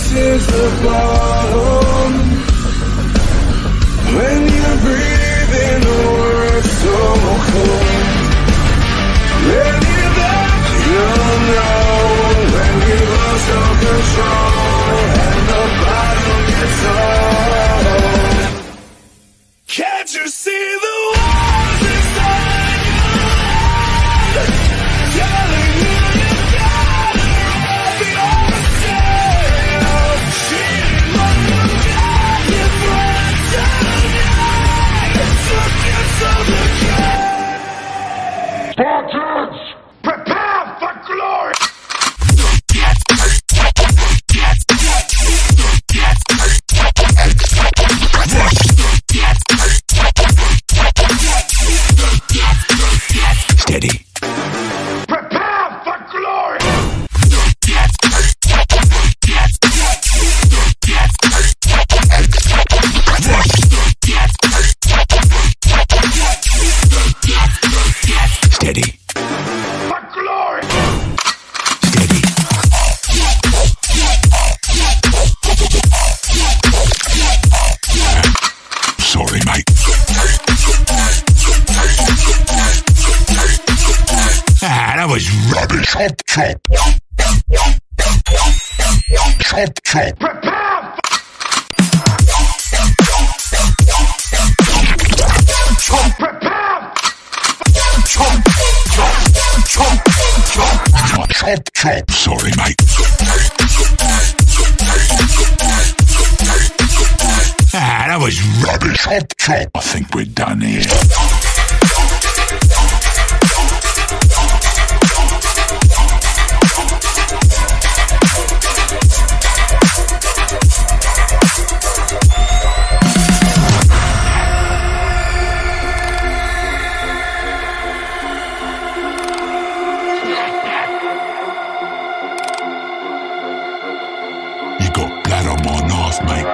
is the bottom. When you're breathing the words so cold, when you're back, you'll know. When you lost all control and the bottom gets old. Can't you see the walls inside your head telling you you gotta run yourself? Cheating on your dead friends tonight. Forget of the game. Spartans, prepare for glory. Steady. Prepare for glory. Steady. For glory. Steady. Sorry, mate. That was rubbish. Chop, chop. Chop, chop. Prepare. Chop, prepare. Chop, chop, chop, chop. Chop, chop. Sorry, mate. That was rubbish. Chop, chop. I think we're done here. You got blood on my knife, mate.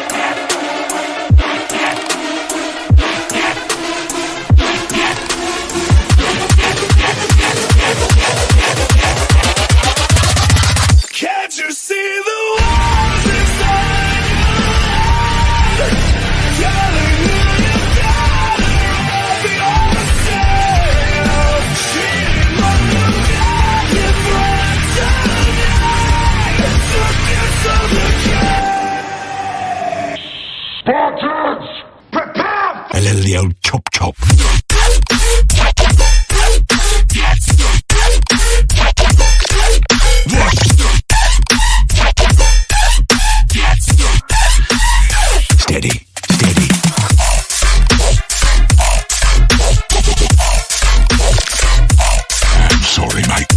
Can't you see the walls inside your head telling you you gotta run yourself? Cheating on your dead friends tonight. Forget of the game. Spartans, prepare. A little the old chop chop. Steady, steady. I'm sorry, mate.